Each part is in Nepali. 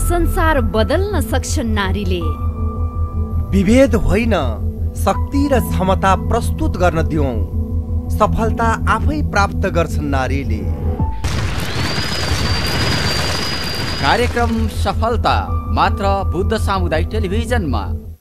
संसार बदल्न सक्छन् नारीले। विभेद होइन, शक्ति र क्षमता प्रस्तुत गर्न दिउँ। सफलता आफै प्राप्त गर्छन् नारीले। कार्यक्रम सफलता मात्र बुद्ध सामुदायिक टेलिभिजनमा।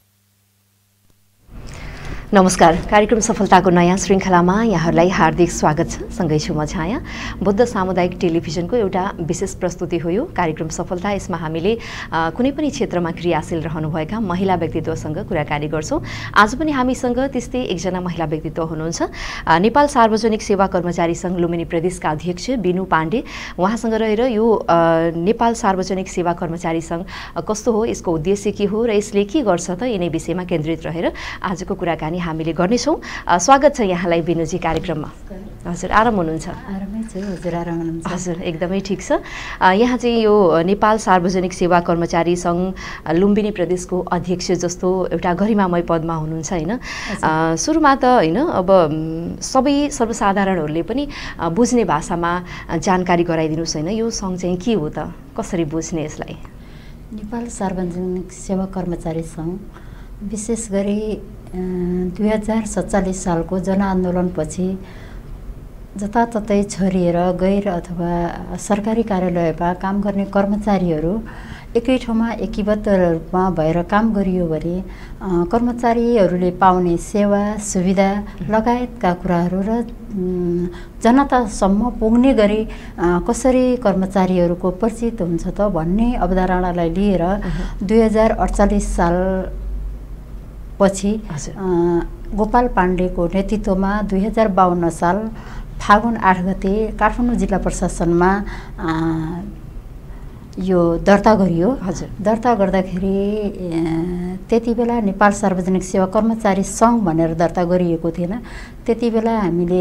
नमस्कार, कार्यक्रम सफलताको नयाँ श्रृङ्खलामा यहाँहरूलाई हार्दिक स्वागत छ। सँगै छु म छाया। बुद्ध सामुदायिक टेलिभिजनको एउटा विशेष प्रस्तुति हो यो कार्यक्रम सफलता। यसमा हामीले कुनै पनि क्षेत्रमा क्रियाशील रहनुभएका महिला व्यक्तित्वसँग कुराकानी गर्छौँ। आज पनि हामीसँग त्यस्तै एकजना महिला व्यक्तित्व हुनुहुन्छ। नेपाल सार्वजनिक सेवा कर्मचारी सङ्घ लुम्बिनी प्रदेशका अध्यक्ष बिनु पाण्डे। उहाँसँग रहेर यो नेपाल सार्वजनिक सेवा कर्मचारी सङ्घ कस्तो हो, यसको उद्देश्य के हो र यसले के गर्छ त, यिनै विषयमा केन्द्रित रहेर आजको कुराकानी हामीले गर्नेछौँ। स्वागत छ यहाँलाई बिनुजी कार्यक्रममा। हजुर आराम हुनुहुन्छ? आरामै छु हजुर, आराम हुनुहुन्छ? हजुर एकदमै ठिक छ। यहाँ चाहिँ यो नेपाल सार्वजनिक सेवा कर्मचारी सङ्घ लुम्बिनी प्रदेशको अध्यक्ष जस्तो एउटा गरिमामय पदमा हुनुहुन्छ होइन। सुरुमा त होइन, अब सबै सर्वसाधारणहरूले पनि बुझ्ने भाषामा जानकारी गराइदिनुहोस् होइन, यो सङ्घ चाहिँ के हो त, कसरी बुझ्ने यसलाई? नेपाल सार्वजनिक सेवा कर्मचारी सङ्घ विशेष गरी 2047 सालको जनआन्दोलनपछि जताततै छरिएर गैर अथवा सरकारी कार्यालयमा काम गर्ने कर्मचारीहरू एकै ठाउँमा एकीबद्ध रूपमा भएर काम गरियो भने कर्मचारीहरूले पाउने सेवा सुविधा लगायतका कुराहरू र जनतासम्म पुग्ने गरी कसरी कर्मचारीहरूको परिचित हुन्छ त भन्ने अवधारणालाई लिएर 2048 साल पछि गोपाल पाण्डेको नेतृत्वमा 2052 साल फागुन 8 गते काठमाडौँ जिल्ला प्रशासनमा यो दर्ता गरियो। हजुर, दर्ता गर्दाखेरि त्यति बेला नेपाल सार्वजनिक सेवा कर्मचारी सङ्घ भनेर दर्ता गरिएको थिएन। त्यति बेला हामीले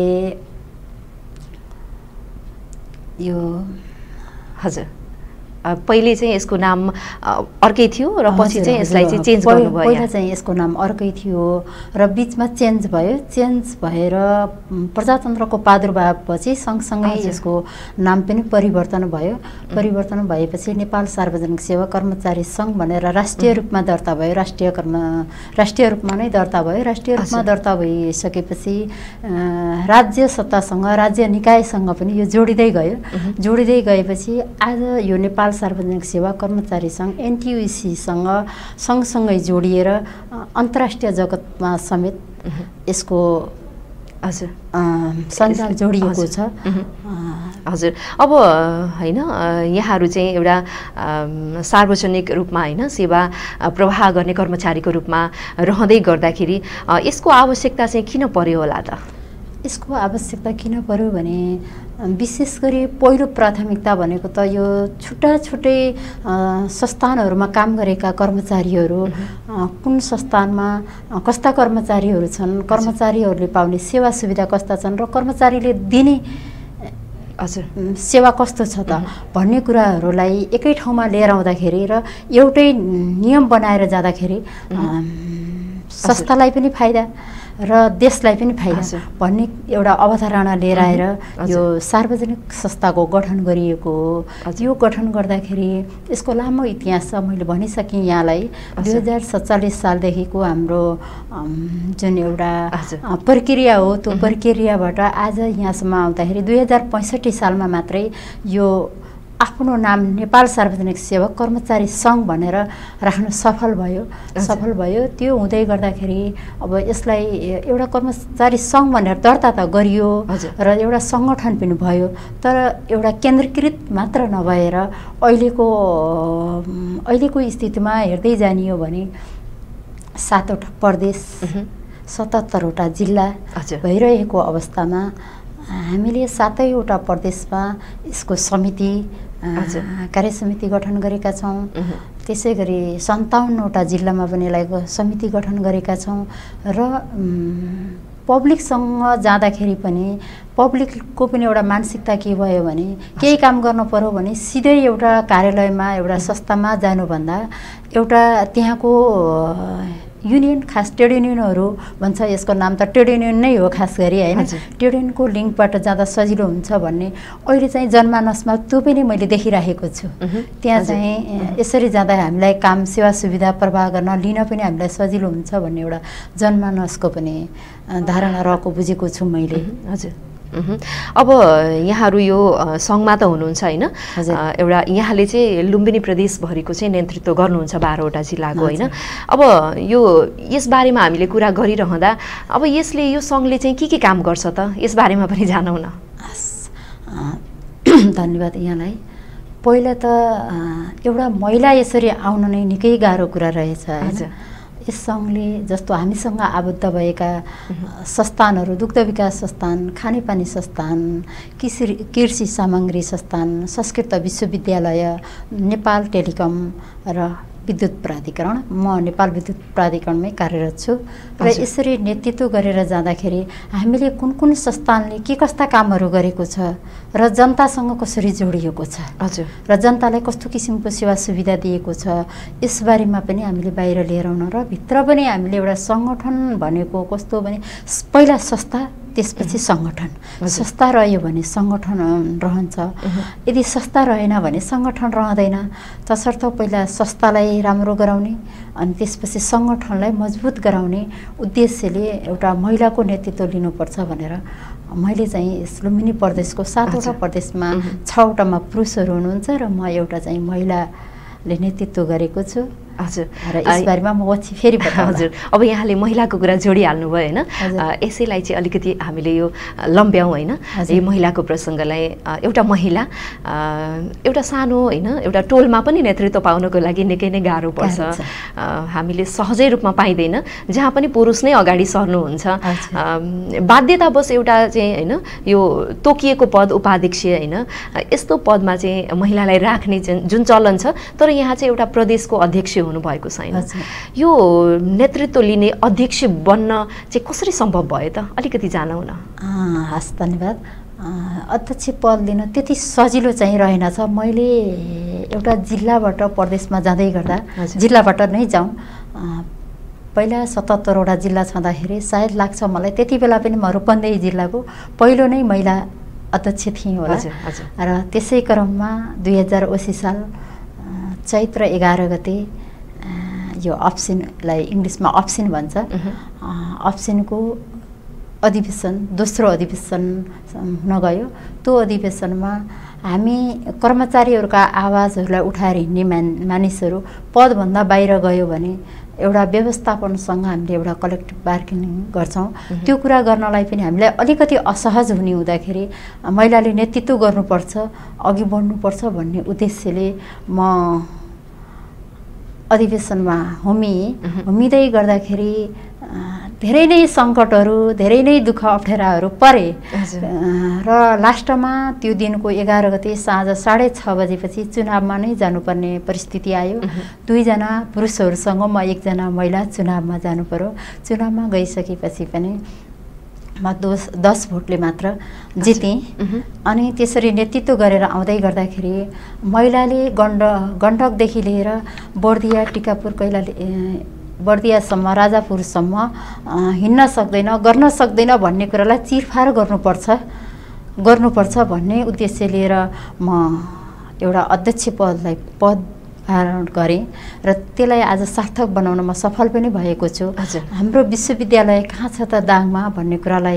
यो हजुर पहिले चाहिँ यसको नाम अर्कै थियो र पछि चाहिँ यसलाई चाहिँ चेन्ज गर्नुभयो। पहिला चाहिँ यसको नाम अर्कै थियो र बिचमा चेन्ज भयो। चेन्ज भएर प्रजातन्त्रको प्रादुर्भावपछि सँगसँगै यसको नाम पनि परिवर्तन भयो। परिवर्तन भएपछि नेपाल सार्वजनिक सेवा कर्मचारी सङ्घ भनेर राष्ट्रिय रूपमा दर्ता भयो। राष्ट्रिय रूपमा नै दर्ता भयो। राष्ट्रिय रूपमा दर्ता भइसकेपछि राज्य सत्तासँग, राज्य निकायसँग पनि यो जोडिँदै गयो। जोडिँदै गएपछि आज यो नेपाल सार्वजनिक सेवा कर्मचारी सङ्घ एनटियुसीसँग सँगसँगै जोडिएर अन्तर्राष्ट्रिय जगतमा समेत यसको हजुर सञ्जाल जोडिएको छ। हजुर, अब होइन यहाँहरू चाहिँ एउटा सार्वजनिक रूपमा होइन सेवा प्रवाह गर्ने कर्मचारीको रूपमा रहँदै गर्दाखेरि यसको आवश्यकता चाहिँ किन पर्यो होला त? यसको आवश्यकता किन पर्यो भने विशेष गरी पहिलो प्राथमिकता भनेको त यो छुट्टै संस्थानहरूमा काम गरेका कर्मचारीहरू कुन संस्थानमा कस्ता कर्मचारीहरू छन्, कर्मचारीहरूले पाउने सेवा सुविधा कस्ता छन् र कर्मचारीले दिने हजुर सेवा कस्तो छ त भन्ने कुराहरूलाई एकै ठाउँमा लिएर आउँदाखेरि र एउटै नियम बनाएर जाँदाखेरि संस्थालाई पनि फाइदा र देशलाई पनि फाइदा भन्ने एउटा अवधारणा लिएर आएर यो सार्वजनिक संस्थाको गठन गरिएको हो। यो गठन गर्दाखेरि यसको लामो इतिहास छ। मैले भनिसकेँ यहाँलाई 2047 सालदेखिको हाम्रो जुन एउटा प्रक्रिया हो, त्यो प्रक्रियाबाट आज यहाँसम्म आउँदाखेरि 2065 सालमा मात्रै यो आफ्नो नाम नेपाल सार्वजनिक सेवा कर्मचारी सङ्घ भनेर राख्न सफल भयो। त्यो हुँदै गर्दाखेरि अब यसलाई एउटा कर्मचारी सङ्घ भनेर दर्ता त गरियो र एउटा सङ्गठन पनि भयो, तर एउटा केन्द्रीकृत मात्र नभएर अहिलेको स्थितिमा हेर्दै जानियो भने 7वटा प्रदेश 77वटा जिल्ला भइरहेको अवस्थामा हामीले 7वटा प्रदेशमा यसको समिति कार्य समिति गठन गरेका छौँ। त्यसै गरी 57वटा जिल्लामा पनि यसलाई समिति गठन गरेका छौँ र पब्लिकसँग जाँदाखेरि पनि पब्लिकको पनि एउटा मानसिकता के भयो भने केही काम गर्न पर्यो भने सिधै एउटा कार्यालयमा एउटा संस्थामा जानुभन्दा एउटा त्यहाँको युनियन खास ट्रेड युनियनहरू भन्छ यसको नाम त ट्रेड युनियन नै हो खास गरी हैन ट्रेड युनियनको लिङ्कबाट जाँदा सजिलो हुन्छ भन्ने अहिले चाहिँ जनमानसमा त्यो पनि मैले देखिरहेको छु त्यहाँ चाहिँ यसरी जाँदा हामीलाई काम सेवा सुविधा प्रवाह गर्न लिन पनि हामीलाई सजिलो हुन्छ भन्ने एउटा जनमानसको पनि धारणा रहेको बुझेको छु मैले हजुर अब यहाँहरू यो सङ्घमा त हुनुहुन्छ होइन एउटा यहाँले चाहिँ लुम्बिनी प्रदेशभरिको चाहिँ नेतृत्व गर्नुहुन्छ 12वटा जिल्लाको होइन अब यो यसबारेमा हामीले कुरा गरिरहँदा अब यसले यो सङ्घले चाहिँ के काम गर्छ त यसबारेमा पनि जानौँ न धन्यवाद यहाँलाई पहिला त एउटा महिला यसरी आउन नै निकै गाह्रो कुरा रहेछ यस सङ्घले जस्तो हामीसँग आबद्ध भएका संस्थानहरू दुग्ध विकास संस्थान खानेपानी संस्थान कृषि सामग्री संस्थान संस्कृत विश्वविद्यालय नेपाल टेलिकम र विद्युत प्राधिकरण म नेपाल विद्युत प्राधिकरणमै कार्यरत छु र यसरी नेतृत्व गरेर जाँदाखेरि हामीले कुन कुन संस्थानले के कस्ता कामहरू गरेको छ र जनतासँग कसरी जोडिएको छ हजुर र जनतालाई कस्तो किसिमको सेवा सुविधा दिएको छ यसबारेमा पनि हामीले बाहिर लिएर आउन र भित्र पनि हामीले एउटा सङ्गठन भनेको कस्तो भने पहिला संस्था त्यसपछि सङ्गठन संस्था रह्यो भने सङ्गठन रहन्छ यदि संस्था रहेन भने सङ्गठन रहँदैन तसर्थ पहिला संस्थालाई राम्रो गराउने अनि त्यसपछि सङ्गठनलाई मजबुत गराउने उद्देश्यले एउटा महिलाको नेतृत्व लिनुपर्छ भनेर मैले चाहिँ यस लुम्बिनी प्रदेशको 7वटा प्रदेशमा 6वटामा पुरुषहरू हुनुहुन्छ र म एउटा चाहिँ महिलाले नेतृत्व गरेको छु हजुर र यसबारेमा म पछि फेरि हजुर अब यहाँले महिलाको कुरा जोडिहाल्नु भयो होइन यसैलाई चाहिँ अलिकति हामीले यो लम्ब्याउँ होइन यो महिलाको प्रसङ्गलाई एउटा महिला एउटा सानो होइन एउटा टोलमा पनि नेतृत्व पाउनको लागि निकै नै गाह्रो पर्छ हामीले सहजै रूपमा पाइँदैन जहाँ पनि पुरुष नै अगाडि सर्नुहुन्छ बाध्यतावश एउटा चाहिँ होइन यो तोकिएको पद उपाध्यक्ष होइन यस्तो पदमा चाहिँ महिलालाई राख्ने जुन चलन छ तर यहाँ चाहिँ एउटा प्रदेशको अध्यक्ष हुनुभएको छैन यो नेतृत्व लिने अध्यक्ष बन्न चाहिँ कसरी सम्भव भयो त अलिकति जानौ न हस् धन्यवाद अध्यक्ष पद लिन त्यति सजिलो चाहिँ रहेनछ मैले एउटा जिल्लाबाट प्रदेशमा जाँदै गर्दा जिल्लाबाट नै जाउँ पहिला 77वटा जिल्ला छँदाखेरि सायद लाग्छ मलाई त्यति बेला पनि म रूपन्देही जिल्लाको पहिलो नै महिला अध्यक्ष थिएँ होला र त्यसै क्रममा 2080 साल चैत्र 11 गते यो अप्सिनलाई इङ्ग्लिसमा अप्सिन भन्छ अप्सिनको अधिवेशन दोस्रो अधिवेशन हुन गयो त्यो अधिवेशनमा हामी कर्मचारीहरूका आवाजहरूलाई उठाएर हिँड्ने मानिसहरू पदभन्दा बाहिर गयो भने एउटा व्यवस्थापनसँग हामीले एउटा कलेक्टिभ बार्गेनिङ गर्छौँ त्यो कुरा गर्नलाई पनि हामीलाई अलिकति असहज हुने हुँदाखेरि महिलाले नेतृत्व गर्नुपर्छ अघि बढ्नुपर्छ भन्ने उद्देश्यले म अधिवेशनमा हुमिँदै गर्दाखेरि धेरै नै सङ्कटहरू धेरै नै दुःख अप्ठ्याराहरू परे र लास्टमा त्यो दिनको 11 गते साँझ 6:30 बजेपछि चुनावमा नै जानुपर्ने परिस्थिति आयो 2 जना पुरुषहरूसँग म 1 जना महिला चुनावमा जानु पर्यो चुनावमा गइसकेपछि पनि म 10 भोटले मात्र जितेँ अनि त्यसरी नेतृत्व गरेर आउँदै गर्दाखेरि महिलाले गण्डकदेखि लिएर बर्दिया टिकापुर कैलाली बर्दियासम्म राजापुरसम्म हिँड्न सक्दैन गर्न सक्दैन भन्ने कुरालाई चिरफार गर्नुपर्छ भन्ने उद्देश्य लिएर म एउटा अध्यक्ष पद धारण गरेँ र त्यसलाई आज सार्थक बनाउनमा सफल पनि भएको छु हाम्रो विश्वविद्यालय कहाँ छ त दाङमा भन्ने कुरालाई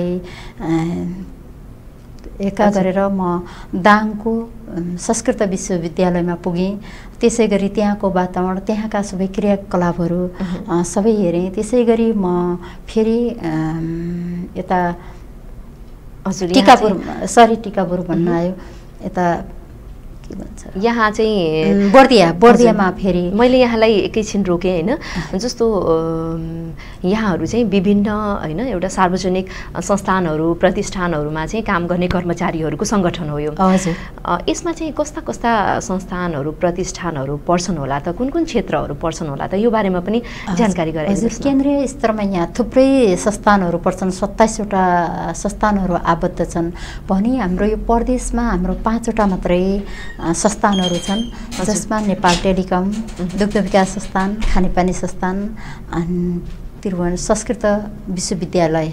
एका गरेर म दाङको संस्कृत विश्वविद्यालयमा पुगेँ त्यसै गरी त्यहाँको वातावरण त्यहाँका सबै क्रियाकलापहरू सबै हेरेँ त्यसै गरी म फेरि यता टिकापुर भन्न आयो यता यहाँ चाहिँ बर्दियामा फेरि मैले यहाँलाई एकैछिन रोकेँ होइन जस्तो यहाँहरू चाहिँ विभिन्न होइन एउटा सार्वजनिक संस्थानहरू प्रतिष्ठानहरूमा चाहिँ काम गर्ने कर्मचारीहरूको सङ्गठन हो यो यसमा चाहिँ कस्ता कस्ता संस्थानहरू प्रतिष्ठानहरू पर्छन् होला त कुन कुन क्षेत्रहरू पर्छन् होला त यो बारेमा पनि जानकारी गराइदिनुहोस् केन्द्रीय स्तरमा यहाँ थुप्रै संस्थानहरू पर्छन् 27वटा संस्थानहरू आबद्ध छन् भने हाम्रो यो प्रदेशमा हाम्रो 5वटा मात्रै संस्थानहरू छन् जसमा नेपाल टेलिकम, दुग्ध विकास संस्थान, खानेपानी संस्थान, त्रिभुवन संस्कृत विश्वविद्यालय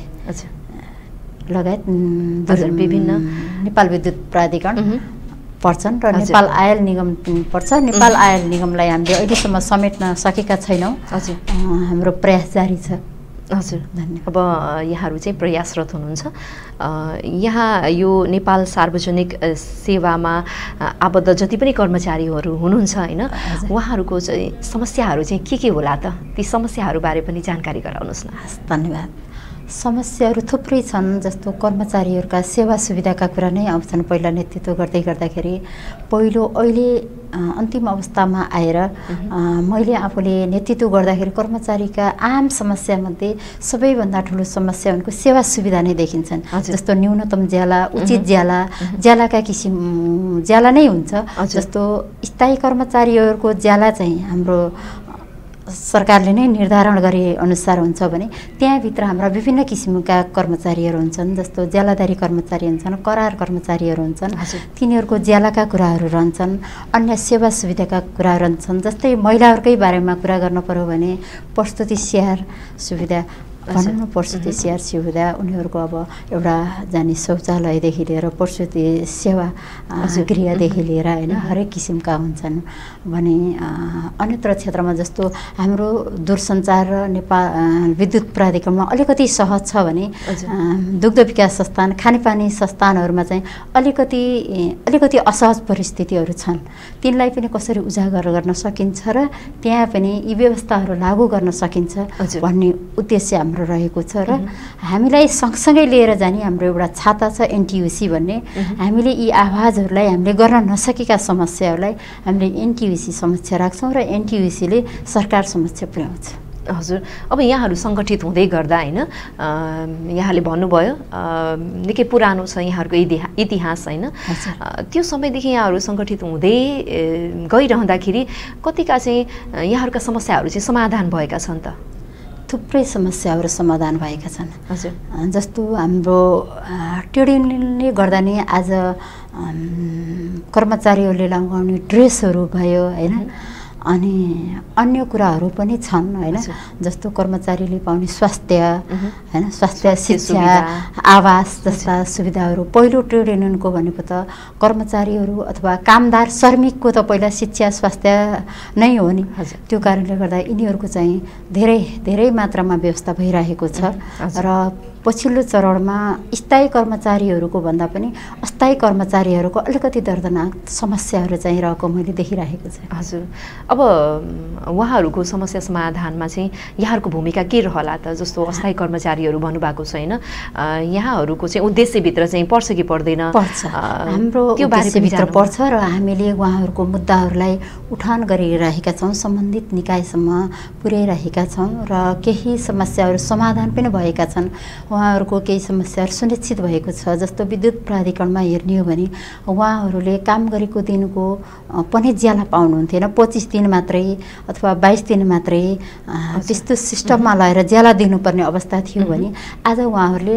लगायत विभिन्न नेपाल विद्युत प्राधिकरण पर्छन् र नेपाल आयल निगम पर्छ। नेपाल आयल निगमलाई हामीले अहिलेसम्म समेट्न सकेका छैनौँ। हाम्रो प्रयास जारी छ। हजुर, धन्यवाद। अब यहाँहरू चाहिँ प्रयासरत हुनुहुन्छ। यहाँ यो नेपाल सार्वजनिक सेवामा आबद्ध जति पनि कर्मचारीहरू हुनुहुन्छ होइन, उहाँहरूको चाहिँ समस्याहरू चाहिँ के होला त? ती समस्याहरूबारे पनि जानकारी गराउनुहोस् न। धन्यवाद। समस्याहरू थुप्रै छन्, जस्तो कर्मचारीहरूका सेवा सुविधाका कुरा नै आउँछन्। पहिला नेतृत्व गर्दै गर्दाखेरि अहिले अन्तिम अवस्थामा आएर मैले आफूले नेतृत्व गर्दाखेरि कर्मचारीका आम समस्यामध्ये सबैभन्दा ठुलो समस्या उनको सेवा सुविधा नै देखिन्छन्। जस्तो न्यूनतम ज्याला, उचित ज्यालाका किसिम ज्याला नै हुन्छ। जस्तो स्थायी कर्मचारीहरूको ज्याला चाहिँ हाम्रो सरकारले नै निर्धारण गरे अनुसार हुन्छ भने त्यहाँभित्र हाम्रा विभिन्न किसिमका कर्मचारीहरू हुन्छन्। जस्तो ज्यालादारी कर्मचारी हुन्छन्, करार कर्मचारीहरू हुन्छन्, तिनीहरूको ज्यालाका कुराहरू रहन्छन्। अन्य सेवा सुविधाका कुराहरू रहन्छन्। जस्तै महिलाहरूकै बारेमा कुरा गर्न पर्यो भने प्रस्तुति स्याहार सुविधा भनौँ न, प्रस्तुति स्याहार सुविधा उनीहरूको अब एउटा जाने शौचालयदेखि लिएर प्रस्तुति सेवा गृहदेखि लिएर होइन हरेक किसिमका हुन्छन् भने अन्यत्र क्षेत्रमा जस्तो हाम्रो दूरसञ्चार र नेपाल विद्युत प्राधिकरणमा अलिकति सहज छ भने दुग्ध विकास संस्थान, खानेपानी संस्थानहरूमा चाहिँ अलिकति असहज परिस्थितिहरू छन्। तिनलाई पनि कसरी उजागर गर्न सकिन्छ र त्यहाँ पनि यी व्यवस्थाहरू लागू गर्न सकिन्छ भन्ने उद्देश्य हाम्रो रहेको छ। र हामीलाई सँगसँगै लिएर जाने हाम्रो एउटा छाता छ एनटियुसी भन्ने। हामीले यी आवाजहरूलाई हामीले गर्न नसकेका समस्याहरूलाई हामीले एनटियुसी समक्ष राख्छौँ र एनटियुसीले सरकार समक्ष पुर्याउँछ। हजुर, अब यहाँहरू सङ्गठित हुँदै गर्दा होइन, यहाँले भन्नुभयो निकै पुरानो छ यहाँहरूको इतिहास होइन, त्यो समयदेखि यहाँहरू सङ्गठित हुँदै गइरहँदाखेरि कतिका चाहिँ यहाँहरूका समस्याहरू चाहिँ समाधान भएका छन् त? थुप्रै समस्याहरू समाधान भएका छन्। हजुर, जस्तो हाम्रो ट्रेड युनियनले गर्दा नै आज कर्मचारीहरूले लगाउने ड्रेसहरू भयो होइन, अनि अन्य कुराहरू पनि छन् होइन। जस्तो कर्मचारीले पाउने स्वास्थ्य होइन, स्वास्थ्य, शिक्षा, आवास जस्ता सुविधाहरू पहिलो ट्रेड युनियनको भनेको त कर्मचारीहरू अथवा कामदार श्रमिकको त पहिला शिक्षा स्वास्थ्य नै हो नि। त्यो कारणले गर्दा यिनीहरूको चाहिँ धेरै मात्रामा व्यवस्था भइरहेको छ। र पछिल्लो चरणमा स्थायी कर्मचारीहरूको भन्दा पनि अस्थायी कर्मचारीहरूको अलिकति दर्दनाक समस्याहरू चाहिँ रहेको मैले देखिरहेको छु। हजुर, अब उहाँहरूको समस्या समाधानमा चाहिँ यहाँहरूको भूमिका के रहला त? जस्तो अस्थायी कर्मचारीहरू भन्नुभएको छ होइन, यहाँहरूको चाहिँ उद्देश्यभित्र चाहिँ पर्छ कि पर्दैन? पर्छ, हाम्रो उद्देश्यभित्र पर्छ र हामीले उहाँहरूको मुद्दाहरूलाई उठान गरिरहेका छौँ, सम्बन्धित निकायसम्म पुर्याइरहेका छौँ र केही समस्याहरू समाधान पनि भएका छन्। उहाँहरूको केही समस्याहरू सुनिश्चित भएको छ। जस्तो विद्युत प्राधिकरणमा हेर्ने हो भने उहाँहरूले काम गरेको दिनको पनि ज्याला पाउनुहुन्थेन, 25 दिन मात्रै अथवा 22 दिन मात्रै त्यस्तो सिस्टममा लगाएर ज्याला दिनुपर्ने अवस्था थियो भने आज उहाँहरूले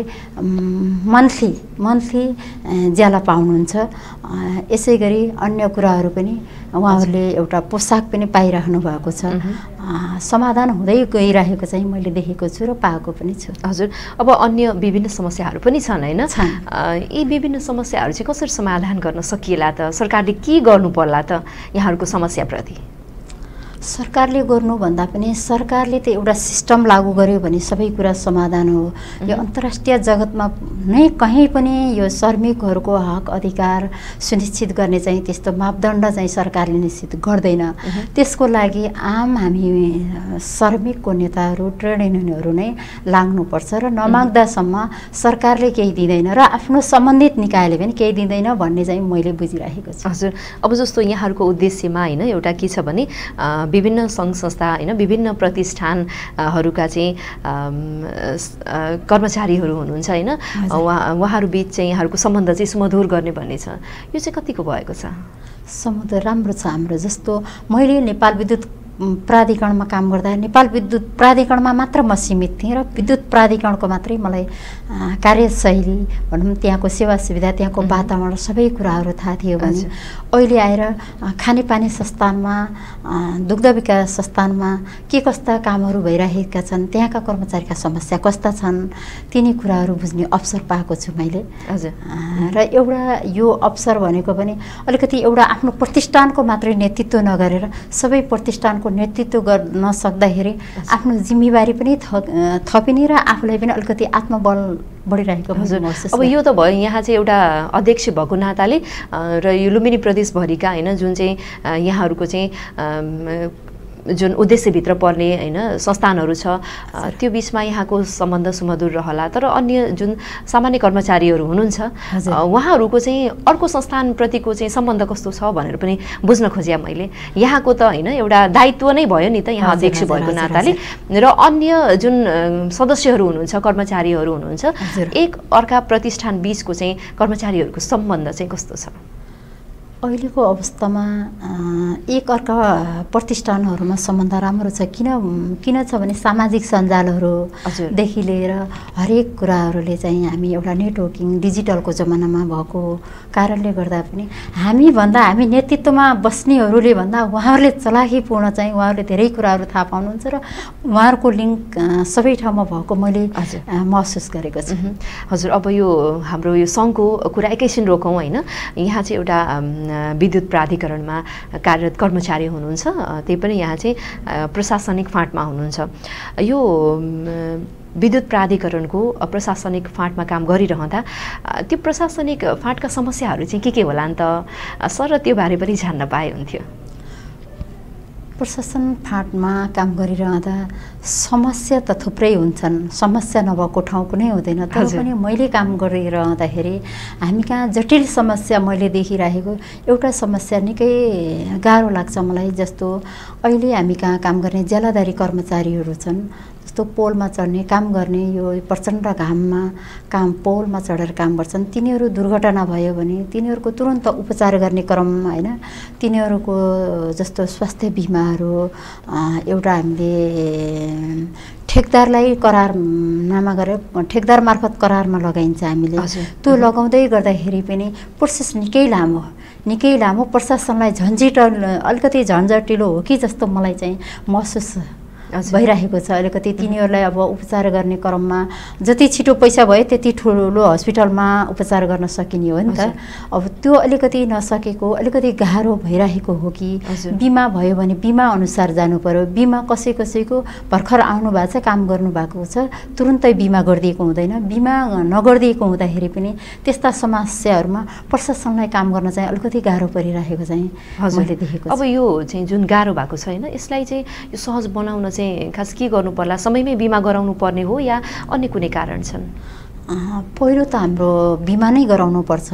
मन्थली ज्याला पाउनुहुन्छ। यसै गरी अन्य कुराहरू पनि उहाँहरूले एउटा पोसाक पनि पाइराख्नु भएको छ। समाधान हुँदै गइरहेको चाहिँ मैले देखेको छु र पाएको पनि छु। हजुर, अब अन्य विभिन्न समस्याहरू पनि छन् होइन, यी विभिन्न समस्याहरू चाहिँ कसरी समाधान गर्न सकिएला त? सरकारले के गर्नु पर्ला त यहाँहरूको समस्याप्रति? सरकारले गर्नुभन्दा पनि सरकारले त एउटा सिस्टम लागू गर्यो भने सबै कुरा समाधान हो। यो अन्तर्राष्ट्रिय जगतमा नै कहीँ पनि यो श्रमिकहरूको हक अधिकार सुनिश्चित गर्ने चाहिँ त्यस्तो मापदण्ड चाहिँ सरकारले निश्चित गर्दैन। त्यसको लागि आम हामी श्रमिकको नेताहरू ट्रेड युनियनहरू नै लाग्नुपर्छ र नमाग्दासम्म सरकारले केही दिँदैन र आफ्नो सम्बन्धित निकायले पनि केही दिँदैन भन्ने चाहिँ मैले बुझिरहेको छु। हजुर, अब जस्तो यहाँहरूको उद्देश्यमा होइन एउटा के छ भने विभिन्न सङ्घ संस्था होइन, विभिन्न प्रतिष्ठानहरूका चाहिँ कर्मचारीहरू हुनुहुन्छ होइन, उहाँहरू बिच चाहिँ यहाँहरूको सम्बन्ध चाहिँ सुमधुर गर्ने भन्ने छ। यो चाहिँ कतिको भएको छ? सम्बन्ध राम्रो छ हाम्रो। जस्तो मैले नेपाल विद्युत प्राधिकरणमा काम गर्दा नेपाल विद्युत प्राधिकरणमा मात्र म सीमित थिएँ र विद्युत प्राधिकरणको मात्रै मलाई कार्यशैली भनौँ त्यहाँको सेवा सुविधा त्यहाँको वातावरण सबै कुराहरू थाहा थियो भने अहिले आएर खानेपानी संस्थानमा दुग्ध विकास संस्थानमा के कस्ता कामहरू भइरहेका छन् त्यहाँका कर्मचारीका समस्या कस्ता छन् तिनी कुराहरू बुझ्ने अवसर पाएको छु मैले। र एउटा यो अवसर भनेको पनि अलिकति एउटा आफ्नो प्रतिष्ठानको मात्रै नेतृत्व नगरेर सबै प्रतिष्ठानको नेतृत्व गर्न सक्दाखेरि आफ्नो जिम्मेवारी पनि थपिने र आफूलाई पनि अलिकति आत्मबल बढिरहेको महसुस। अब यो त भयो यहाँ चाहिँ एउटा अध्यक्ष भएको नाताले र यो लुम्बिनी प्रदेशभरिका होइन जुन चाहिँ यहाँहरूको चाहिँ जुन उद्देश्यभित्र पर्ने होइन संस्थानहरू छ त्यो बिचमा यहाँको सम्बन्ध सुमधुर रहला, तर अन्य जुन सामान्य कर्मचारीहरू हुनुहुन्छ उहाँहरूको चाहिँ अर्को संस्थानप्रतिको चाहिँ सम्बन्ध कस्तो छ भनेर पनि बुझ्न खोजेँ मैले। यहाँको त होइन एउटा दायित्व नै भयो नि त यहाँ अध्यक्ष भएको नाताले, र अन्य जुन सदस्यहरू हुनुहुन्छ कर्मचारीहरू हुनुहुन्छ एक अर्का प्रतिष्ठान बिचको चाहिँ कर्मचारीहरूको सम्बन्ध चाहिँ कस्तो छ? अहिलेको अवस्थामा एक अर्का प्रतिष्ठानहरूमा सम्बन्ध राम्रो छ। किन छ भने सामाजिक सञ्जालहरूदेखि लिएर हरेक कुराहरूले चाहिँ हामी एउटा नेटवर्किङ डिजिटलको जमानामा भएको कारणले गर्दा पनि हामी नेतृत्वमा बस्नेहरूले भन्दा उहाँहरूले चलाखीपूर्ण चाहिँ उहाँहरूले धेरै कुराहरू थाहा पाउनुहुन्छ र उहाँहरूको लिङ्क सबै ठाउँमा भएको मैले महसुस गरेको छु। हजुर, अब यो हाम्रो यो सङ्घको कुरा एकैछिन रोकौँ होइन। यहाँ चाहिँ एउटा विद्युत प्राधिकरणमा कार्यरत कर्मचारी हुनुहुन्छ, त्यही पनि यहाँ चाहिँ प्रशासनिक फाँटमा हुनुहुन्छ। यो विद्युत प्राधिकरणको प्रशासनिक फाँटमा काम गरिरहँदा त्यो प्रशासनिक फाँटका समस्याहरू चाहिँ के होला नि त सर, र त्यो बारे पनि जान्न पाए हुन्थ्यो। प्रशासन फाँटमा काम गरिरहँदा समस्या त थुप्रै हुन्छन्, समस्या नभएको ठाउँ कुनै हुँदैन। तर पनि मैले काम गरिरहँदाखेरि हामी कहाँ जटिल समस्या मैले देखिरहेको एउटा समस्या निकै गाह्रो लाग्छ मलाई। जस्तो अहिले हामी कहाँ काम गर्ने ज्यालादारी कर्मचारीहरू छन्, जस्तो पोलमा चढ्ने काम गर्ने यो प्रचण्ड घाममा पोलमा चढेर काम गर्छन्, तिनीहरू दुर्घटना भयो भने तिनीहरूको तुरन्त उपचार गर्ने क्रम होइन, तिनीहरूको जस्तो स्वास्थ्य बिमाहरू एउटा हामीले ठेकदारलाई करारमा गरेर ठेकदार मार्फत करारमा लगाइन्छ हामीले। त्यो लगाउँदै गर्दाखेरि पनि प्रोसेस निकै लामो प्रशासनलाई अलिकति झन्झटिलो हो कि जस्तो मलाई चाहिँ महसुस भइरहेको छ। अलिकति तिनीहरूलाई अब उपचार गर्ने क्रममा जति छिटो पैसा भयो त्यति ठुलो हस्पिटलमा उपचार गर्न सकिने हो नि त। अब त्यो अलिकति नसकेको अलिकति गाह्रो भइरहेको हो कि बिमा भयो भने बिमा अनुसार जानु पर्यो। बिमा कसैको भर्खर आउनु भएको छ काम गर्नुभएको छ तुरुन्तै बिमा गरिदिएको हुँदैन, बिमा नगरिदिएको हुँदाखेरि पनि त्यस्ता समस्याहरूमा प्रशासनलाई काम गर्न चाहिँ अलिकति गाह्रो परिरहेको चाहिँ मैले देखेको छु। अब यो चाहिँ जुन गाह्रो भएको छ होइन, यसलाई चाहिँ यो सहज बनाउन चाहिँ खास के गर्नु पर्ला? समयमै बिमा गराउनु पर्ने हो या अन्य कुनै कारण छन्? पहिलो त हाम्रो बिमा नै गराउनु पर्छ।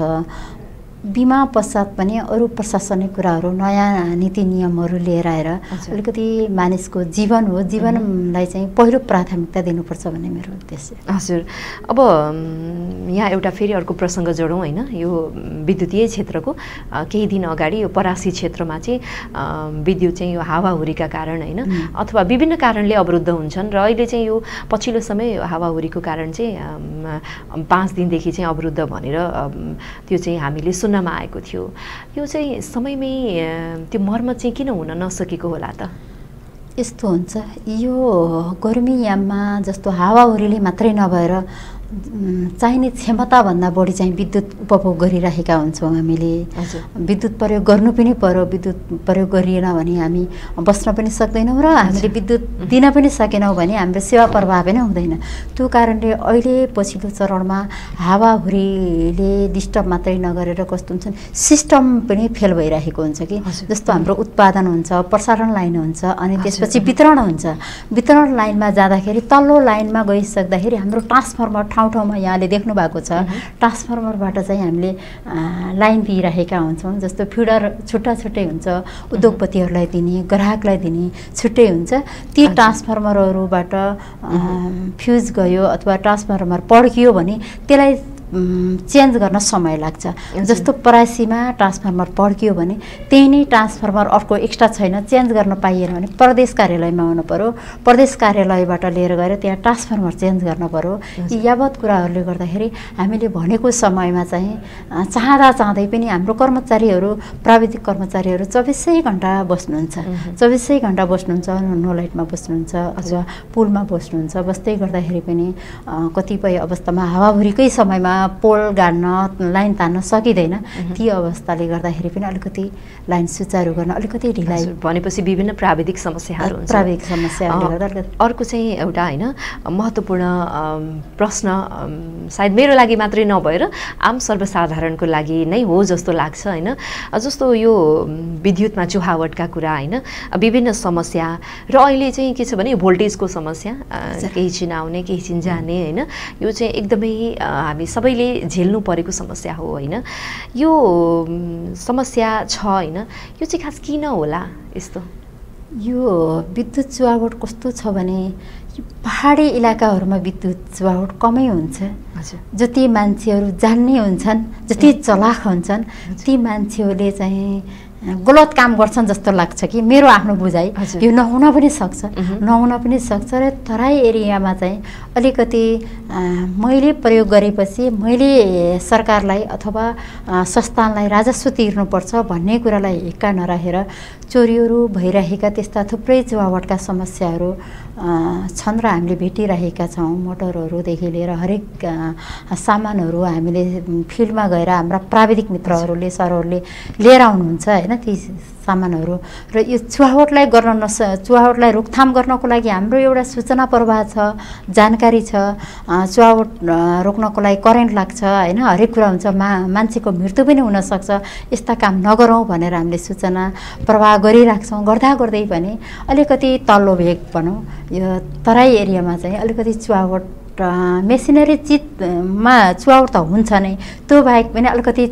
बिमा पश्चात पनि अरू प्रशासनिक कुराहरू नयाँ नीति नियमहरू लिएर आएर अलिकति मानिसको जीवन हो, जीवनलाई चाहिँ पहिलो प्राथमिकता दिनुपर्छ भन्ने मेरो उद्देश्य। हजुर, अब यहाँ एउटा फेरि अर्को प्रसङ्ग जोडौँ होइन। यो विद्युतीय क्षेत्रको केही दिन अगाडि यो परासी क्षेत्रमा चाहिँ विद्युत चाहिँ यो हावाहुरीका कारण होइन अथवा विभिन्न कारणले अवरुद्ध हुन्छन् र अहिले चाहिँ यो पछिल्लो समय हावाहुरीको कारण चाहिँ 5 दिनदेखि चाहिँ अवरुद्ध भनेर त्यो चाहिँ हामीले सुन्नमा आएको थियो। यो चाहिँ समयमै त्यो मर्मत चाहिँ किन हुन नसकेको होला त? यस्तो हुन्छ, यो गर्मी याममा जस्तो हावाहुरीले मात्रै नभएर चाहिने क्षमताभन्दा बढी चाहिँ विद्युत उपभोग गरिरहेका हुन्छौँ हामीले। विद्युत प्रयोग गर्नु पनि पर्यो, विद्युत प्रयोग गरिएन भने हामी बस्न पनि सक्दैनौँ र हामीले विद्युत दिन पनि सकेनौँ भने हाम्रो सेवा प्रभाव नै हुँदैन। त्यो कारणले अहिले पछिल्लो चरणमा हावाहुरीले डिस्टर्ब मात्रै नगरेर कस्तो हुन्छ सिस्टम पनि फेल भइरहेको हुन्छ कि जस्तो हाम्रो उत्पादन हुन्छ, प्रसारण लाइन हुन्छ अनि त्यसपछि वितरण हुन्छ। वितरण लाइनमा जाँदाखेरि तल्लो लाइनमा गइसक्दाखेरि हाम्रो ट्रान्सफर्मर ठाउँमा यहाँले देख्नु भएको छ, ट्रान्सफर्मरबाट चाहिँ हामीले लाइन दिइरहेका हुन्छौँ। जस्तो फिडर छुट्टै हुन्छ, उद्योगपतिहरूलाई दिने ग्राहकलाई दिने छुट्टै हुन्छ। ती ट्रान्सफर्मरहरूबाट फ्युज गयो अथवा ट्रान्सफर्मर पड्कियो भने त्यसलाई चेन्ज गर्न समय लाग्छ। जस्तो परासीमा ट्रान्सफर्मर पड्कियो भने त्यही नै ट्रान्सफर्मर अर्को एक्स्ट्रा छैन, चेन्ज गर्न पाइएन भने प्रदेश कार्यालयमा आउनु पर्यो, प्रदेश कार्यालयबाट लिएर गएर त्यहाँ ट्रान्सफर्मर चेन्ज गर्न पर्यो। यी यावत कुराहरूले गर्दाखेरि हामीले भनेको समयमा चाहिँ चाहँदै पनि हाम्रो कर्मचारीहरू, प्राविधिक कर्मचारीहरू 24 घण्टा बस्नुहुन्छ, 24 घण्टा बस्नुहुन्छ, नोलाइटमा बस्नुहुन्छ अथवा पुलमा बस्नुहुन्छ। बस्दै गर्दाखेरि पनि कतिपय अवस्थामा हावाहुरीकै समयमा पोल गाड्न, लाइन तान्न सकिँदैन। ती अवस्थाले गर्दाखेरि पनि अलिकति लाइन सुचारू गर्न अलिकति ढिलाइ भनेपछि विभिन्न प्राविधिक समस्याहरू हुन्छ। प्राविधिक समस्याहरूले गर्दा अर्को चाहिँ एउटा होइन महत्त्वपूर्ण प्रश्न सायद मेरो लागि मात्रै नभएर आम सर्वसाधारणको लागि नै हो जस्तो लाग्छ होइन। जस्तो यो विद्युतमा चुहावटका कुरा होइन, विभिन्न समस्या र अहिले चाहिँ के छ भने भोल्टेजको समस्या, केही छिन आउने केही छिन जाने होइन, यो चाहिँ एकदमै हामी सबैले झेल्नु परेको समस्या हो होइन। यो समस्या छ होइन, यो चाहिँ खास किन होला यस्तो? यो विद्युत चुहावट कस्तो छ भने पहाडी इलाकाहरूमा विद्युत चुहावट कमै हुन्छ। जति मान्छेहरू जान्ने हुन्छन्, जति चलाख हुन्छन्, ती मान्छेहरूले चाहिँ गलत काम गर्छन् जस्तो लाग्छ कि मेरो आफ्नो बुझाइ। यो नहुन पनि सक्छ र तराई एरियामा चाहिँ अलिकति मैले प्रयोग गरेपछि मैले सरकारलाई अथवा संस्थानलाई राजस्व तिर्नुपर्छ भन्ने कुरालाई हिक्का नराखेर चोरीहरू भइरहेका त्यस्ता थुप्रै चुहावटका समस्याहरू छन् र हामीले भेटिरहेका छौँ। मोटरहरूदेखि लिएर हरेक सामानहरू हामीले फिल्डमा गएर हाम्रा प्राविधिक मित्रहरूले, सरहरूले लिएर आउनुहुन्छ होइन ती सामानहरू। र यो चुहावटलाई चुहावटलाई रोकथाम गर्नको लागि हाम्रो एउटा सूचना प्रवाह छ, जानकारी छ। चुहावट रोक्नको लागि करेन्ट लाग्छ होइन, हरेक कुरा हुन्छ, मान्छेको मृत्यु पनि हुनसक्छ। यस्ता काम नगरौँ भनेर हामीले सूचना प्रवाह गरिराख्छौँ। गर्दै पनि अलिकति तल्लो भेग भनौँ यो तराई एरियामा चाहिँ अलिकति चुहावट मेसिनरी चिजमा चुहावट त हुन्छ नै, त्यो बाहेक पनि अलिकति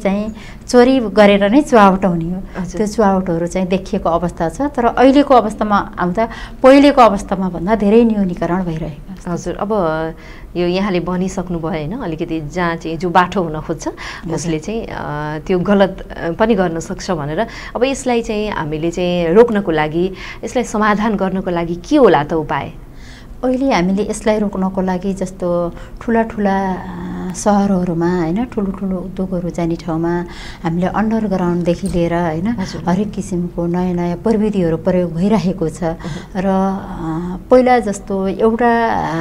चोरी गरेर नै चुहावट हुने हो। त्यो चुहावटहरू चाहिँ देखिएको अवस्था छ। तर अहिलेको अवस्थामा आउँदा पहिलेको अवस्थामा भन्दा धेरै न्यूनीकरण भइरहेको छ। हजुर, अब यो यहाँले भनिसक्नुभयो होइन, अलिकति जहाँ चाहिँ जो बाठो हुन खोज्छ उसले चाहिँ त्यो गलत पनि गर्न सक्छ भनेर। अब यसलाई चाहिँ हामीले चाहिँ रोक्नको लागि, यसलाई समाधान गर्नको लागि के होला त उपाय? अहिले हामीले यसलाई रोक्नको लागि जस्तो ठुला सहरहरूमा होइन, ठुलो उद्योगहरू जाने ठाउँमा हामीले अन्डरग्राउन्डदेखि लिएर होइन हरेक किसिमको नयाँ प्रविधिहरू प्रयोग भइरहेको छ। र पहिला जस्तो एउटा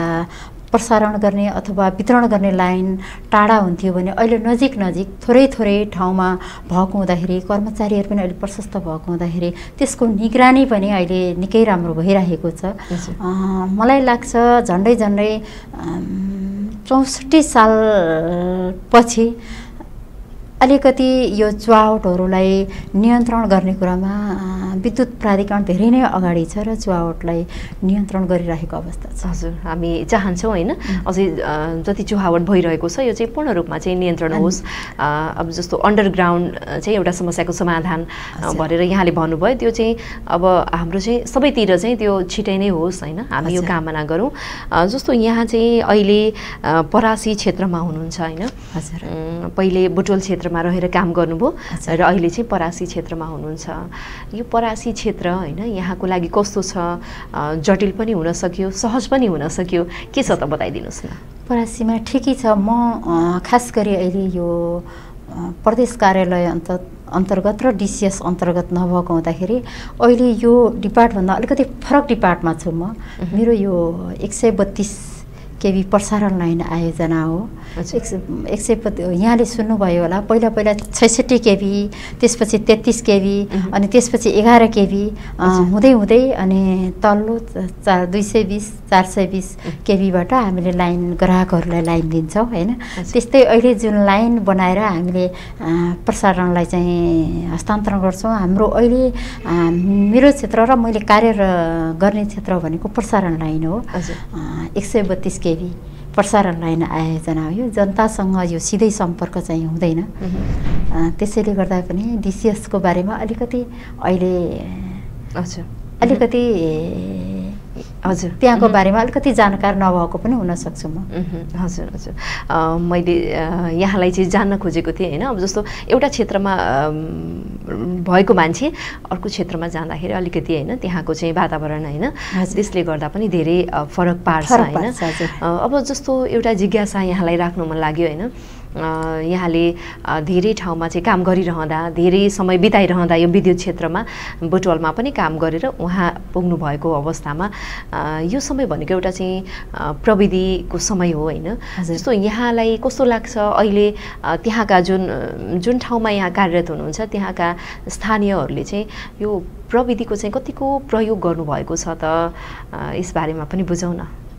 प्रसारण गर्ने अथवा वितरण गर्ने लाइन टाढा हुन्थ्यो भने अहिले नजिक थोरै ठाउँमा भएको हुँदाखेरि, कर्मचारीहरू पनि अहिले प्रशस्त भएको हुँदाखेरि त्यसको निगरानी पनि अहिले निकै राम्रो भइरहेको छ। मलाई लाग्छ झन्डै 64 साल पछि अलिकति यो चुहावटहरूलाई नियन्त्रण गर्ने कुरामा विद्युत प्राधिकरण धेरै नै अगाडि छ र चुहावटलाई नियन्त्रण गरिरहेको अवस्था छ। हजुर, हामी चाहन्छौँ होइन अझै जति चुहावट भइरहेको छ यो चाहिँ पूर्ण रूपमा चाहिँ नियन्त्रण होस्। अब जस्तो अन्डरग्राउन्ड चाहिँ एउटा समस्याको समाधान भनेर यहाँले भन्नुभयो, त्यो चाहिँ अब हाम्रो चाहिँ सबैतिर चाहिँ त्यो छिटै नै होस् होइन, हामी यो कामना गरौँ। जस्तो यहाँ चाहिँ अहिले परासी क्षेत्रमा हुनुहुन्छ होइन, हजुर, पहिले बुटोल क्षेत्रमा रहेर काम गर्नुभयो र अहिले चाहिँ परासी क्षेत्रमा हुनुहुन्छ। यो परासी क्षेत्र होइन यहाँको लागि कस्तो छ? जटिल पनि हुन सक्यो, सहज पनि हुन सक्यो, के छ त बताइदिनुहोस् न। परासीमा ठिकै छ। म खास गरी अहिले यो प्रदेश कार्यालय अन्तर्गत र डिसिएस अन्तर्गत नभएको हुँदाखेरि अहिले यो डिपार्टभन्दा अलिकति फरक डिपार्टमा छु म। मेरो यो 132 केबी प्रसारण लाइन आयोजना हो। 132 यहाँले सुन्नुभयो होला, पहिला 66 केबी, त्यसपछि 33 केबी, अनि त्यसपछि 11 केबी हुँदै अनि तल्लो 220 420 केबीबाट हामीले लाइन ग्राहकहरूलाई लाइन दिन्छौँ होइन। त्यस्तै अहिले जुन लाइन बनाएर हामीले प्रसारणलाई चाहिँ हस्तान्तरण गर्छौँ। हाम्रो अहिले मेरो क्षेत्र र मैले कार्य गर्ने क्षेत्र भनेको प्रसारण लाइन हो। 132 केबी प्रसारण लाइन आयोजना हो। यो जनतासँग यो सिधै सम्पर्क चाहिँ हुँदैन। त्यसैले गर्दा पनि डिसिएसको बारेमा अलिकति अहिले हजुर त्यहाँको बारेमा अलिकति जानकार नभएको पनि हुनसक्छु म। हजुर हजुर मैले यहाँलाई चाहिँ जान्न खोजेको थिएँ होइन। अब जस्तो एउटा क्षेत्रमा भएको मान्छे अर्को क्षेत्रमा जाँदाखेरि अलिकति होइन त्यहाँको चाहिँ वातावरण होइन त्यसले गर्दा पनि धेरै फरक पार्छ होइन। अब जस्तो एउटा जिज्ञासा यहाँलाई राख्नु मन लाग्यो होइन। यहाँले धेरै ठाउँमा चाहिँ काम गरिरहँदा धेरै समय बिताइरहँदा यो विद्युत क्षेत्रमा बुटवलमा पनि काम गरेर उहाँ पुग्नु भएको अवस्थामा यो समय भनेको एउटा चाहिँ प्रविधिको समय हो होइन। जस्तो यहाँलाई कस्तो लाग्छ अहिले त्यहाँका जुन ठाउँमा यहाँ कार्यरत हुनुहुन्छ त्यहाँका स्थानीयहरूले चाहिँ यो प्रविधिको चाहिँ कतिको प्रयोग गर्नुभएको छ त यसबारेमा पनि बुझाउन।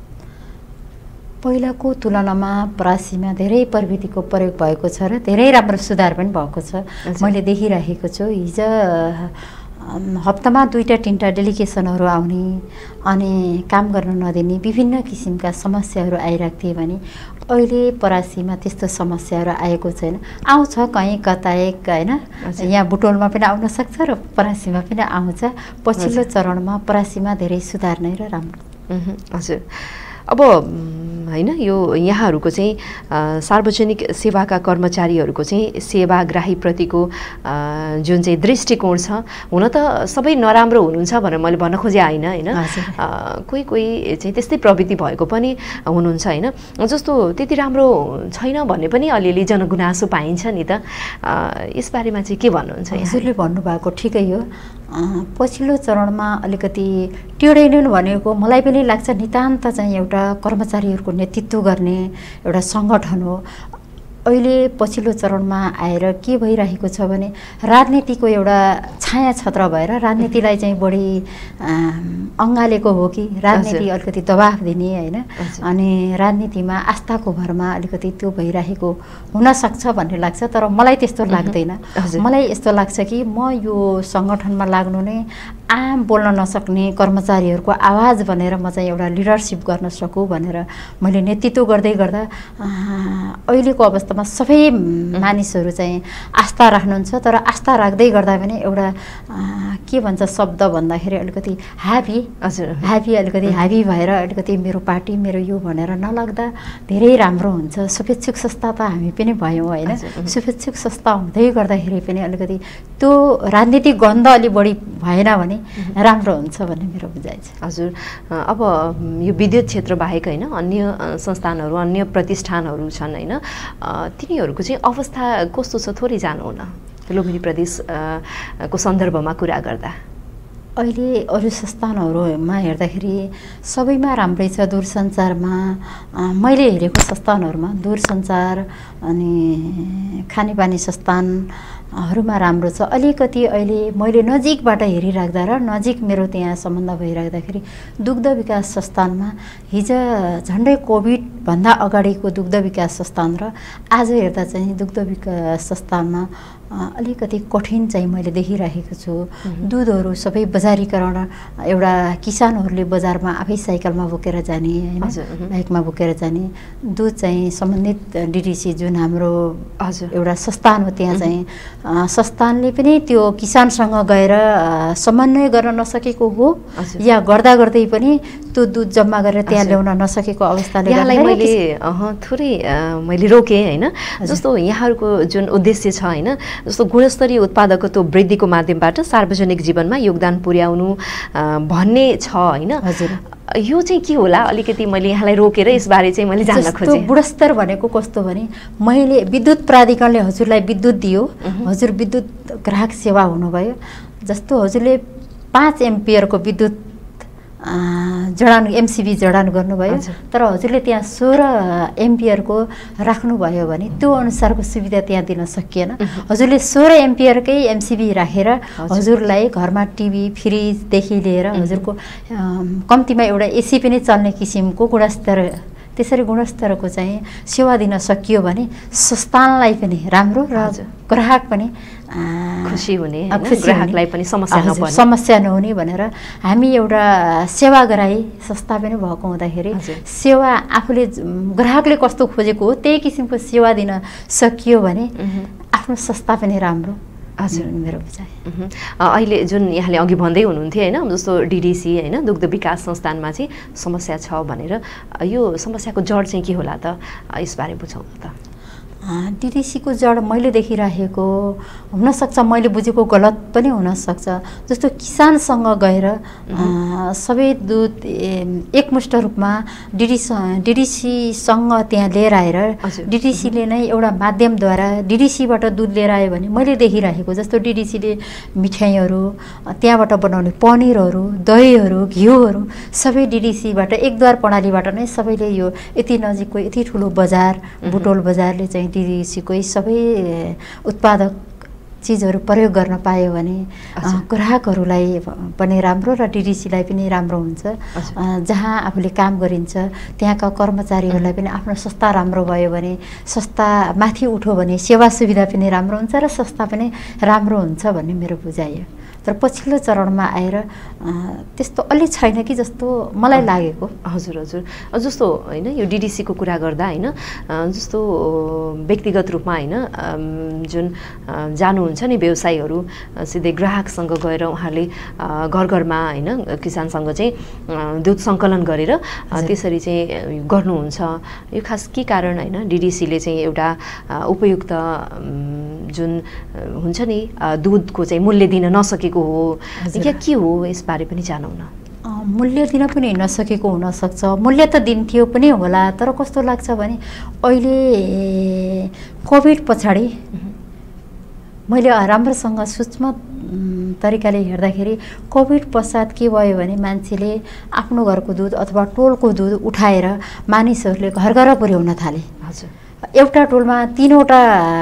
पहिलाको तुलनामा परासीमा धेरै प्रविधिको प्रयोग भएको छ र धेरै राम्रो सुधार पनि भएको छ। मैले देखिरहेको छु। हिजो हप्तामा 2-3टा डेलिगेसनहरू आउने अनि काम गर्न नदिने विभिन्न किसिमका समस्याहरू आइरहेको थिए भने अहिले परासीमा त्यस्तो समस्याहरू आएको छैन। आउँछ कहीँ कताएक होइन, यहाँ बुटोलमा पनि आउन सक्छ र परासीमा पनि आउँछ। पछिल्लो चरणमा परासीमा धेरै सुधार नै र राम्रो। हजुर अब होइन यो यहाँहरूको चाहिँ सार्वजनिक सेवाका कर्मचारीहरूको चाहिँ सेवाग्राहीप्रतिको जुन चाहिँ दृष्टिकोण छ हुन त सबै नराम्रो हुनुहुन्छ भनेर मैले भन्न खोजे होइन होइन। कोही कोही चाहिँ त्यस्तै प्रवृत्ति भएको पनि हुनुहुन्छ होइन। जस्तो त्यति राम्रो छैन भन्ने पनि अलिअलि जनगुनासो पाइन्छ नि त। यसबारेमा चाहिँ के भन्नुहुन्छ? हजुरले भन्नुभएको ठिकै हो। पछिल्लो चरणमा अलिकति ट्रेड भनेको मलाई पनि लाग्छ नितान्त चाहिँ एउटा कर्मचारीहरूको नेतृत्व गर्ने एउटा सङ्गठन हो। अहिले पछिल्लो चरणमा आएर के भइरहेको छ भने राजनीतिको एउटा छाया छत्र भएर राजनीतिलाई चाहिँ बढी अँगालेको हो कि राजनीति अलिकति दबाफ दिने होइन। अनि राजनीतिमा आस्थाको भरमा अलिकति त्यो भइरहेको हुनसक्छ भन्ने लाग्छ। तर मलाई त्यस्तो लाग्दैन। मलाई यस्तो लाग्छ कि म यो सङ्गठनमा लाग्नु नै आम बोल्न नसक्ने कर्मचारीहरूको आवाज बनेर म चाहिँ एउटा लिडरसिप गर्न सकूँ भनेर मैले नेतृत्व गर्दै गर्दा अहिलेको अवस्थामा सबै मानिसहरू चाहिँ आस्था राख्नुहुन्छ। तर आस्था राख्दै गर्दा पनि एउटा के भन्छ शब्द भन्दाखेरि अलिकति ह्यापी अलिकति ह्यापी भएर अलिकति मेरो पार्टी मेरो यो भनेर नलाग्दा धेरै राम्रो हुन्छ। शुभेच्छुक संस्था त हामी पनि भयौँ होइन। शुभेच्छुक संस्था हुँदै गर्दाखेरि पनि अलिकति त्यो राजनीतिक गन्ध अलिक बढी भएन भने राम्रो हुन्छ भन्ने मेरो बुझाइ छ। हजुर अब यो विद्युत क्षेत्र बाहेक होइन अन्य संस्थानहरू अन्य प्रतिष्ठानहरू छन् होइन। तिनीहरूको चाहिँ अवस्था कस्तो छ थोरै जानु न लुम्बिनी प्रदेशको सन्दर्भमा कुरा गर्दा। अहिले अरू संस्थानहरूमा हेर्दाखेरि सबैमा राम्रै छ। दूरसञ्चारमा मैले हेरेको संस्थानहरूमा दूरसञ्चार अनि खानेपानी संस्थानहरूमा राम्रो छ। अलिकति अहिले मैले नजिकबाट हेरिराख्दा र नजिक मेरो त्यहाँ सम्बन्ध भइराख्दाखेरि दुग्ध विकास संस्थानमा हिजो झन्डै कोभिडभन्दा अगाडिको दुग्ध विकास संस्थान र आज हेर्दा चाहिँ दुग्ध विकास संस्थानमा अलिकति कठिन चाहिँ मैले देखिरहेको छु। दुधहरू सबै बजारीकरण एउटा किसानहरूले बजारमा आफै साइकलमा बोकेर जाने होइन, बाइकमा बोकेर जाने। दुध चाहिँ सम्बन्धित डिडिसी जुन हाम्रो एउटा संस्थान हो त्यहाँ चाहिँ संस्थानले पनि त्यो किसानसँग गएर समन्वय गर्न नसकेको हो या गर्दा गर्दै पनि त्यो दुध जम्मा गरेर त्यहाँ ल्याउन नसकेको अवस्थाले मैले थोरै मैले रोकेँ होइन। जस्तो यहाँहरूको जुन उद्देश्य छ होइन, जस्तो गुणस्तरीय उत्पादकत्व वृद्धिको माध्यमबाट सार्वजनिक जीवनमा योगदान पुर्याउनु भन्ने छ होइन। यो चाहिँ के होला अलिकति मैले यहाँलाई रोकेर यसबारे चाहिँ मैले जान्न खोजेँ। गुणस्तर भनेको कस्तो भने मैले विद्युत प्राधिकरणले हजुरलाई विद्युत दियो, हजुर विद्युत ग्राहक सेवा हुनुभयो। जस्तो हजुरले 5 एम्पियरको विद्युत जडान एमसिबी जडान गर्नुभयो तर हजुरले त्यहाँ 16 एम्पियरको राख्नुभयो भने त्यो अनुसारको सुविधा त्यहाँ दिन सकिएन। हजुरले 16 एम्पियरकै एमसिबी राखेर हजुरलाई घरमा टिभी फ्रिजदेखि लिएर हजुरको कम्तीमा एउटा एसी पनि चल्ने किसिमको गुणस्तर त्यसरी गुणस्तरको चाहिँ सेवा दिन सकियो भने संस्थानलाई पनि राम्रो र ग्राहक पनि खुसी हुने, ग्राहकलाई पनि समस्या नहुने भनेर हामी एउटा सेवाग्राही संस्था पनि भएको हुँदाखेरि सेवा आफूले ग्राहकले कस्तो खोजेको हो त्यही किसिमको सेवा दिन सकियो भने आफ्नो संस्था पनि राम्रो हजुर मेरो बुझाइ। अहिले जुन यहाँले अघि भन्दै हुनुहुन्थ्यो होइन, जस्तो डिडिसी होइन दुग्ध विकास संस्थानमा चाहिँ समस्या छ भनेर, यो समस्याको जड चाहिँ के होला त, यसबारे बुझौँ त। डिडिसीको जड मैले देखिरहेको, हुनसक्छ मैले बुझेको गलत पनि हुनसक्छ, जस्तो किसानसँग गएर सबै दुध एकमुष्ट रूपमा डिडिसीसँग त्यहाँ लिएर आएर डिडिसीले नै एउटा माध्यमद्वारा डिडिसीबाट दुध लिएर आयो भने मैले देखिरहेको जस्तो डिडिसीले मिठाईहरू त्यहाँबाट बनाउने पनिरहरू दहीहरू घिउहरू सबै डिडिसीबाट एकद्वार प्रणालीबाट नै सबैले यो यति नजिकको यति ठुलो बजार बुटोल बजारले चाहिँ डिडिसीकै सबै उत्पादक चिजहरू प्रयोग गर्न पायो भने ग्राहकहरूलाई पनि राम्रो र डिडिसीलाई पनि राम्रो हुन्छ। जहाँ आफूले काम गरिन्छ त्यहाँका कर्मचारीहरूलाई पनि आफ्नो संस्था राम्रो भयो भने, संस्था माथि उठ्यो भने सेवा सुविधा पनि राम्रो हुन्छ र संस्था पनि राम्रो हुन्छ भन्ने मेरो बुझाइ हो। तर पछिल्लो चरणमा आएर त्यस्तो अलि छैन कि जस्तो मलाई लागेको। हजुर हजुर, जस्तो होइन यो डिडिसीको कुरा गर्दा होइन, जस्तो व्यक्तिगत रूपमा होइन जुन जानुहुन्छ नि व्यवसायीहरू सिधै ग्राहकसँग गएर उहाँले घर घरमा होइन किसानसँग चाहिँ दुध सङ्कलन गरेर त्यसरी चाहिँ गर्नुहुन्छ। यो खास के कारण होइन डिडिसीले चाहिँ एउटा उपयुक्त जुन हुन्छ नि दुधको चाहिँ मूल्य दिन नसकेको हो या के हो, यसबारे पनि जानौँ न। मूल्य दिन पनि नसकेको हुनसक्छ, मूल्य त दिन्थ्यो पनि होला, तर कस्तो लाग्छ भने अहिले कोभिड पछाडि मैले राम्रोसँग सूक्ष्म तरिकाले हेर्दाखेरि कोभिड पश्चात के भयो भने मान्छेले आफ्नो घरको दुध अथवा टोलको दुध उठाएर मानिसहरूले घर घर पुर्याउन थाले। हजुर, एउटा टोलमा 3वटा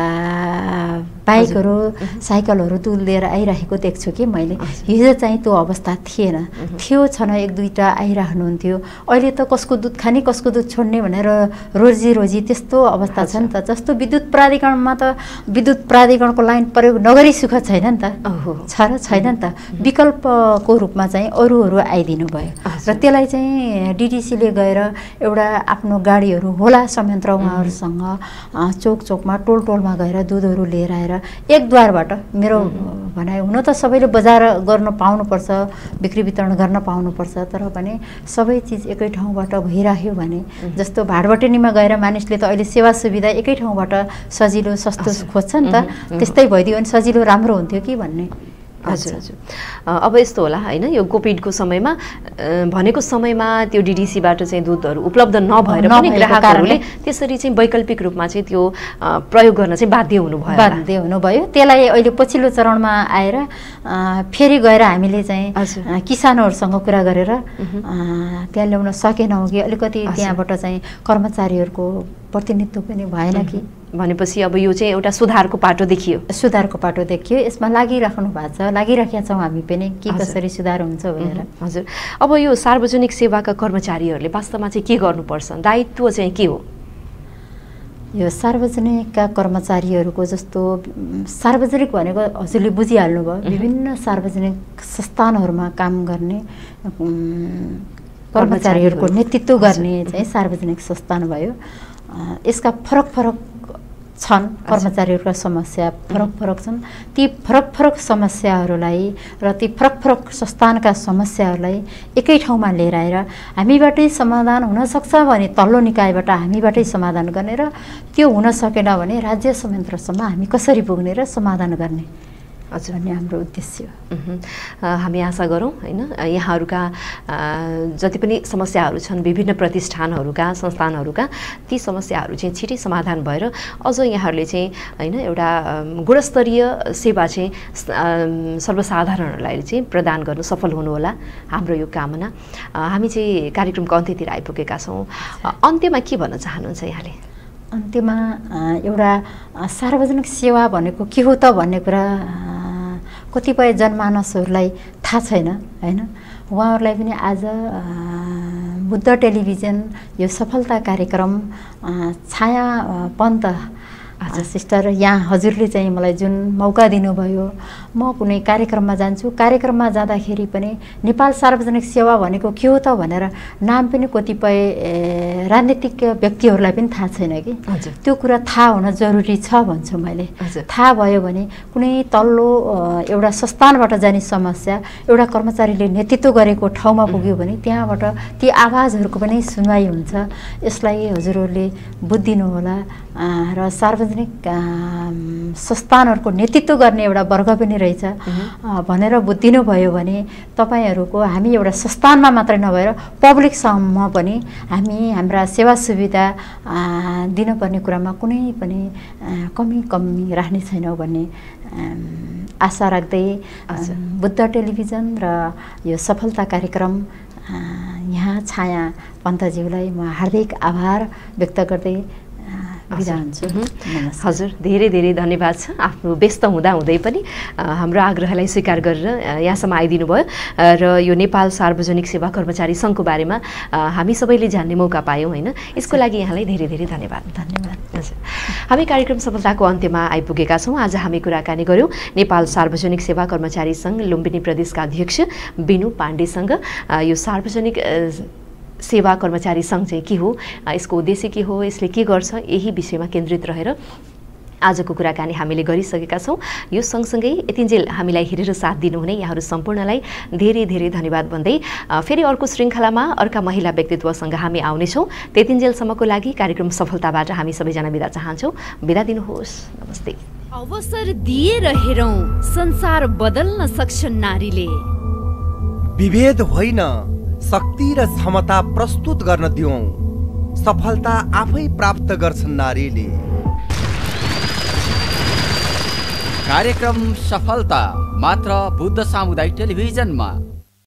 बाइकहरू साइकलहरू दुध लिएर आइरहेको देख्छु कि मैले। हिजो चाहिँ त्यो अवस्था थिएन, थियो छन 1-2टा आइराख्नुहुन्थ्यो। अहिले त कसको दुध खाने कसको दुध छोड्ने भनेर रोजी त्यस्तो अवस्था छ नि त। जस्तो विद्युत प्राधिकरणमा त विद्युत प्राधिकरणको लाइन प्रयोग नगरी सुख छैन नि त, छ र छैन नि त। विकल्पको रूपमा चाहिँ अरूहरू आइदिनु भयो र त्यसलाई चाहिँ डिडिसीले गएर एउटा आफ्नो गाडीहरू होला संयन्त्र उहाँहरूसँग चोक चोकमा टोल टोलमा गएर दुधहरू लिएर आएर एकद्वारबाट, मेरो भनाइ हुन त सबैले बजार गर्न पाउनुपर्छ, बिक्री वितरण गर्न पाउनुपर्छ, तर भने सबै चिज एकै ठाउँबाट भइराख्यो भने, जस्तो भाडबटेनीमा गएर मानिसले त अहिले सेवा सुविधा एकै ठाउँबाट सजिलो सस्तो खोज्छ नि त, त्यस्तै भइदियो भने सजिलो राम्रो हुन्थ्यो कि भन्ने। हजुर हजुर, अब यस्तो होला होइन, यो कोभिडको समयमा भनेको समयमा त्यो डिडिसीबाट चाहिँ दुधहरू उपलब्ध नभएर पनि ग्राहकहरूले त्यसरी चाहिँ वैकल्पिक रूपमा चाहिँ त्यो प्रयोग गर्न चाहिँ बाध्य हुनुभयो। त्यसलाई अहिले पछिल्लो चरणमा आएर फेरि गएर हामीले चाहिँ किसानहरूसँग कुरा गरेर त्यहाँ ल्याउन सकेनौँ कि अलिकति त्यहाँबाट चाहिँ कर्मचारीहरूको प्रतिनिधित्व पनि भएन कि भनेपछि अब यो चाहिँ एउटा सुधारको पाटो देखियो। यसमा लागिराख्नु भएको छ, लागिराखेका छौँ हामी पनि के कसरी सुधार हुन्छ भनेर। हजुर, अब यो सार्वजनिक सेवाका कर्मचारीहरूले वास्तवमा चाहिँ के गर्नुपर्छ, दायित्व चाहिँ के हो? यो सार्वजनिकका कर्मचारीहरूको जस्तो सार्वजनिक भनेको हजुरले बुझिहाल्नुभयो, विभिन्न सार्वजनिक संस्थानहरूमा काम गर्ने कर्मचारीहरूको नेतृत्व गर्ने चाहिँ सार्वजनिक संस्थान भयो। यसका फरक छन्, कर्मचारीहरूका समस्या फरक छन्। ती फरक समस्याहरूलाई र ती फरक संस्थानका समस्याहरूलाई एकै ठाउँमा लिएर आएर हामीबाटै समाधान हुनसक्छ भने तल्लो निकायबाट हामीबाटै समाधान गर्ने र त्यो हुन सकेन भने राज्य संयन्त्रसम्म हामी कसरी पुग्ने र समाधान गर्ने भन्ने हाम्रो उद्देश्य हो। हामी आशा गरौँ होइन यहाँहरूका जति पनि समस्याहरू छन् विभिन्न प्रतिष्ठानहरूका संस्थानहरूका, ती समस्याहरू चाहिँ छिटै समाधान भएर अझ यहाँहरूले चाहिँ होइन एउटा गुणस्तरीय सेवा चाहिँ सर्वसाधारणलाई चाहिँ प्रदान गर्न सफल हुनुहोला, हाम्रो यो कामना। हामी चाहिँ कार्यक्रमको अन्त्यतिर आइपुगेका छौँ। अन्त्यमा के भन्न चाहनुहुन्छ यहाँले? अन्त्यमा एउटा सार्वजनिक सेवा भनेको के हो त भन्ने कुरा कतिपय जनमानसहरूलाई थाहा छैन होइन। उहाँहरूलाई पनि आज बुद्ध टेलिभिजन यो सफलता कार्यक्रम छाया पन्त सिस्टर, यहाँ हजुरले चाहिँ मलाई जुन मौका दिनुभयो, म कुनै कार्यक्रममा जान्छु, कार्यक्रममा जाँदाखेरि पनि नेपाल सार्वजनिक सेवा भनेको के हो त भनेर नाम पनि कतिपय राजनीतिक व्यक्तिहरूलाई पनि थाहा छैन कि। त्यो कुरा थाहा हुन जरुरी छ भन्छु मैले। थाहा भयो भने कुनै तल्लो एउटा संस्थानबाट जाने समस्या एउटा कर्मचारीले नेतृत्व गरेको ठाउँमा पुग्यो भने त्यहाँबाट ती आवाजहरूको पनि सुनवाई हुन्छ। यसलाई हजुरहरूले बुझिदिनुहोला र सार्वजनिक संस्थानहरूको नेतृत्व गर्ने एउटा वर्ग पनि रहेछ भनेर बुझिदिनु भयो भने तपाईहरूको हामी एउटा संस्थानमा मात्रै नभएर पब्लिकसम्म पनि हामी हाम्रा सेवा सुविधा दिनुपर्ने कुरामा कुनै पनि कमी राख्ने छैनौँ भन्ने आशा राख्दै बुद्ध टेलिभिजन र यो सफलता कार्यक्रम यहाँ छाया पन्तज्यूलाई म हार्दिक आभार व्यक्त गर्दै बिदा हुन्छु। हजुर, धेरै धेरै धन्यवाद छ। आफ्नो व्यस्त हुँदै पनि हाम्रो आग्रहलाई स्वीकार गरेर यहाँसम्म आइदिनु भयो र यो नेपाल सार्वजनिक सेवा कर्मचारी सङ्घको बारेमा हामी सबैले जान्ने मौका पायौँ होइन। यसको लागि यहाँलाई धेरै धेरै धन्यवाद। हजुर, हामी कार्यक्रम सफलताको अन्त्यमा आइपुगेका छौँ। आज हामी कुराकानी गऱ्यौँ नेपाल सार्वजनिक सेवा कर्मचारी सङ्घ लुम्बिनी प्रदेशका अध्यक्ष बिनु पाण्डेसँग। यो सार्वजनिक सेवा कर्मचारी सङ्घ चाहिँ के हो, यसको उद्देश्य के हो, यसले के गर्छ, यही विषयमा केन्द्रित रहेर आजको कुराकानी हामीले गरिसकेका छौँ। यो सँगसँगै यतिन्जेल हामीलाई हेरेर साथ दिनुहुने यहाँहरू सम्पूर्णलाई धेरै धेरै धन्यवाद भन्दै फेरि अर्को श्रृङ्खलामा अर्का महिला व्यक्तित्वसँग हामी आउनेछौँ। त्यतिन्जेलसम्मको लागि कार्यक्रम सफलताबाट हामी सबैजना बिदा चाहन्छौँ। बिदा दिनुहोस्। नमस्ते। अवसर दिएर हेरौँ, संसार बदल्न सक्छन् नारीले। विभेद होइन, शक्ति र क्षमता प्रस्तुत गर्न दिउँ। सफलता आफै प्राप्त गर्छन् नारीले। कार्यक्रम सफलता मात्र बुद्ध सामुदायिक टेलिभिजनमा।